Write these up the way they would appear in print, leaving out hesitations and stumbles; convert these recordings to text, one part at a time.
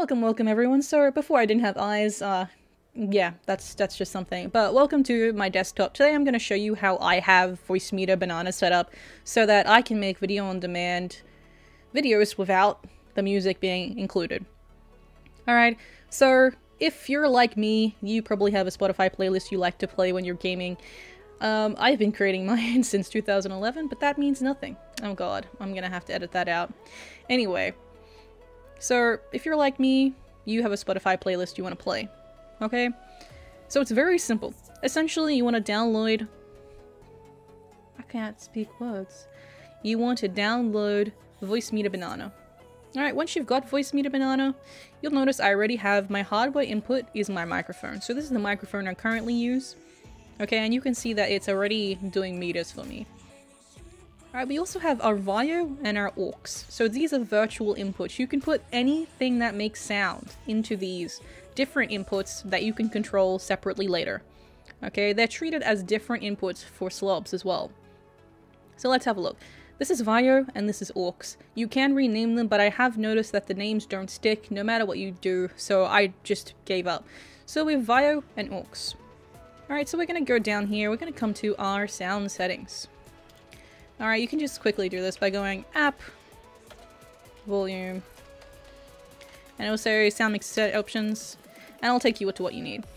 Welcome everyone. So before I didn't have eyes, yeah, that's just something. But welcome to my desktop. Today I'm going to show you how I have Voicemeeter Banana set up so that I can make video on demand videos without the music being included. Alright, so if you're like me, you probably have a Spotify playlist you like to play when you're gaming. I've been creating mine since 2011, but that means nothing. Oh god, I'm gonna have to edit that out. Anyway. So, if you're like me, you have a Spotify playlist you want to play, okay? So it's very simple. Essentially, you want to download... I can't speak words. You want to download Voicemeeter Banana. Alright, once you've got Voicemeeter Banana, you'll notice I already have my hardware input is my microphone. So this is the microphone I currently use. Okay, and you can see that it's already doing meters for me. Alright, we also have our VIO and our aux. So these are virtual inputs. You can put anything that makes sound into these different inputs that you can control separately later. Okay, they're treated as different inputs for slobs as well. So let's have a look. This is VIO and this is aux. You can rename them, but I have noticed that the names don't stick no matter what you do, so I just gave up. So we have VIO and aux. Alright, so we're going to go down here. We're going to come to our sound settings. Alright, you can just quickly do this by going app, volume, and it'll say sound mix set options, and it'll take you to what you need.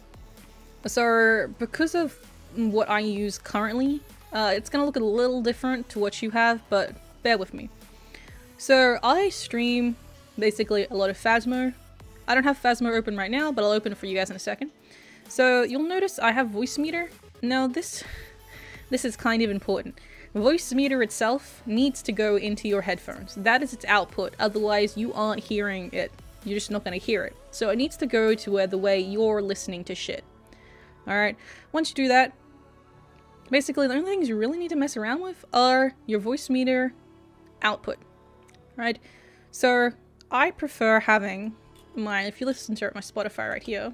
So, because of what I use currently, it's gonna look a little different to what you have, but bear with me. So, I stream basically a lot of Phasmo. I don't have Phasmo open right now, but I'll open it for you guys in a second. So, you'll notice I have Voicemeeter. Now, this is kind of important. Voicemeeter itself needs to go into your headphones. That is its output, otherwise you aren't hearing it. You're just not going to hear it. So it needs to go to where the way you're listening to shit. Alright, once you do that, basically the only things you really need to mess around with are your Voicemeeter output. Right? So I prefer having my, if you listen to my Spotify right here.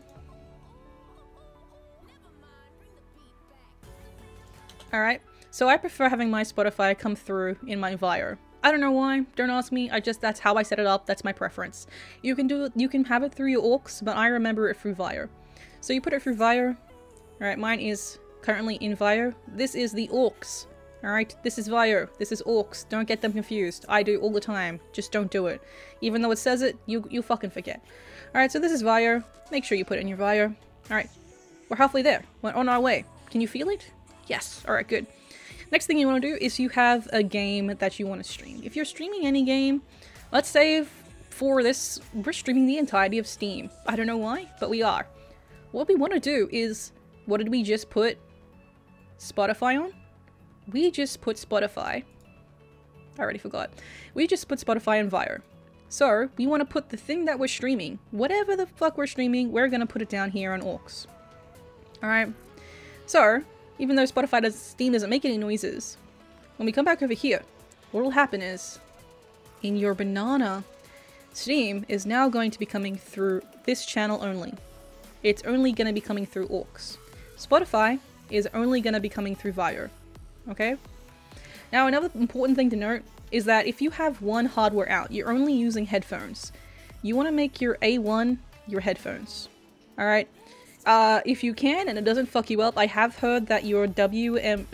Alright. So I prefer having my Spotify come through in my VIO. I don't know why, don't ask me, that's how I set it up, that's my preference. You can have it through your aux, but I remember it through VIO. So you put it through VIO. Alright, mine is currently in VIO. This is the aux. Alright, this is VIO, this is aux. Don't get them confused. I do all the time, just don't do it. Even though it says it, you fucking forget. Alright, so this is VIO. Make sure you put it in your VIO. Alright, we're halfway there. We're on our way. Can you feel it? Yes, alright, good. Next thing you want to do is you have a game that you want to stream. If you're streaming any game, let's say for this, we're streaming the entirety of Steam. I don't know why, but we are. What we want to do is, what did we just put Spotify on? We just put Spotify. I already forgot. We just put Spotify in VIO. So, we want to put the thing that we're streaming, whatever the fuck we're streaming, we're going to put it down here on aux. Alright? So, even though Steam doesn't make any noises, when we come back over here, what will happen is, in your Banana, Steam is now going to be coming through this channel only. It's only going to be coming through aux. Spotify is only going to be coming through VIO. Okay? Now, another important thing to note is that if you have one hardware out, you're only using headphones. You want to make your A1 your headphones. Alright? If you can, and it doesn't fuck you up, I have heard that your WDM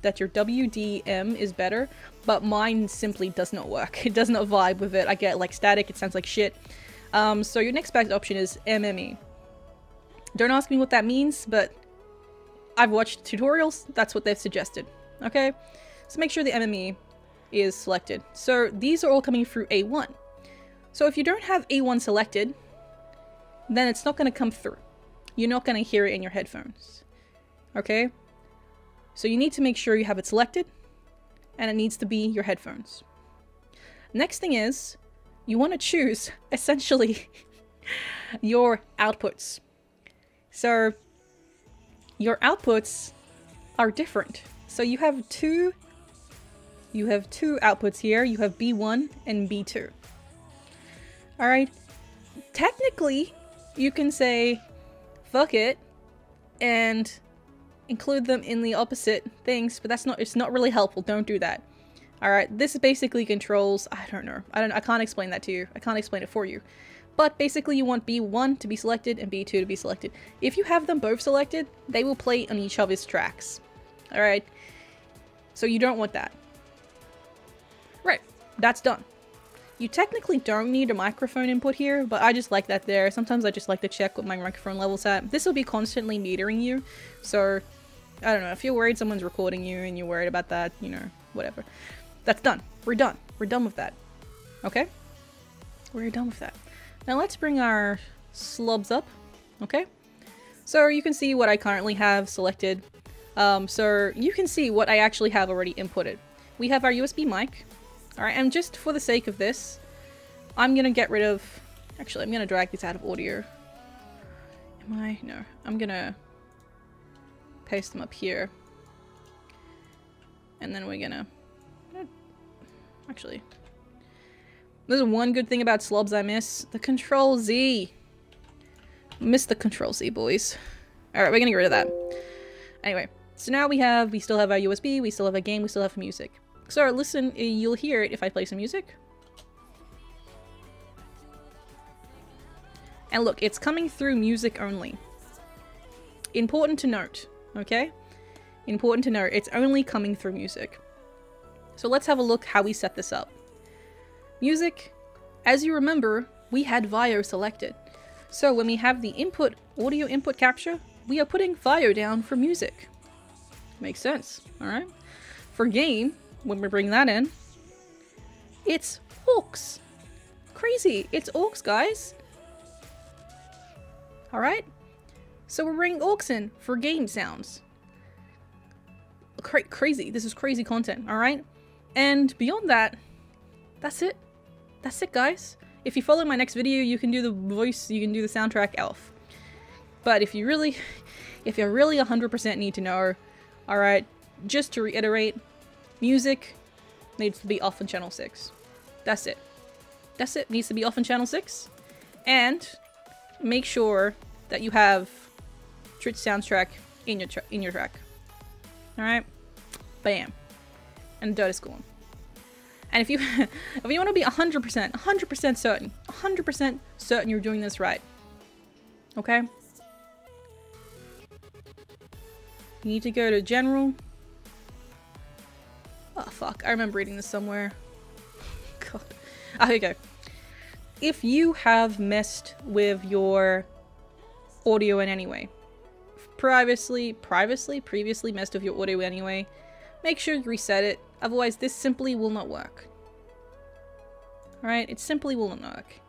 is better, but mine simply does not work. It does not vibe with it. I get like static, it sounds like shit. So your next best option is MME. Don't ask me what that means, but I've watched tutorials, that's what they've suggested. Okay? So make sure the MME is selected. So these are all coming through A1. So if you don't have A1 selected, then it's not going to come through. You're not going to hear it in your headphones. Okay? So you need to make sure you have it selected, and it needs to be your headphones. Next thing is, you want to choose, essentially, your outputs. So, your outputs are different. So you have two outputs here. You have B1 and B2. Alright? Technically, you can say fuck it and include them in the opposite things, but it's not really helpful. Don't do that. Alright, this basically controls, I don't know. I can't explain that to you. I can't explain it for you. But basically you want B1 to be selected and B2 to be selected. If you have them both selected, they will play on each other's tracks. Alright? So you don't want that. Right, that's done. You technically don't need a microphone input here, but I just like that there. Sometimes I just like to check what my microphone level's at. This will be constantly metering you, so I don't know, if you're worried someone's recording you and you're worried about that, you know, whatever. That's done. We're done. We're done with that. Okay? We're done with that. Now let's bring our slobs up, okay? So you can see what I currently have selected. So you can see what I actually have already inputted. We have our USB mic. Alright, and just for the sake of this, I'm gonna get rid of... Actually, I'm gonna drag these out of audio. Am I? No. I'm gonna paste them up here. And then we're gonna... Actually... There's one good thing about slobs I miss. The Control Z. Miss the Control Z, boys. Alright, we're gonna get rid of that. Anyway, so now we still have our USB, we still have a game, we still have music. So listen, you'll hear it if I play some music. And look, it's coming through music only. Important to note, okay? Important to note, it's only coming through music. So let's have a look how we set this up. Music, as you remember, we had VIO selected. So when we have the input, audio input capture, we are putting VIO down for music. Makes sense, alright? For game, when we bring that in, it's aux. Crazy, it's aux, guys. Alright? So we're bringing aux in for game sounds. Crazy, this is crazy content, alright? And beyond that, that's it. That's it, guys. If you follow my next video, you can do the voice, you can do the soundtrack elf. But if you really 100% need to know, alright, just to reiterate, music needs to be off on channel 6. That's it. That's it. Needs to be off on channel 6. And make sure that you have Twitch soundtrack in your track. Alright? Bam. And dirt is gone. And if you want to be 100% certain, 100% certain you're doing this right, okay? You need to go to general. Oh fuck, I remember reading this somewhere. God. Ah, here we go. If you have messed with your audio in any way, previously messed with your audio anyway, make sure you reset it. Otherwise, this simply will not work. Alright? It simply will not work.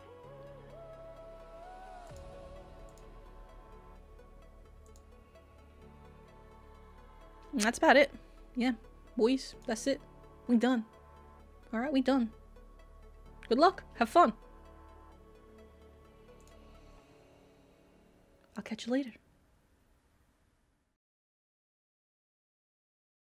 And that's about it. Yeah. Boys, that's it. We done. Alright, we done. Good luck. Have fun. I'll catch you later.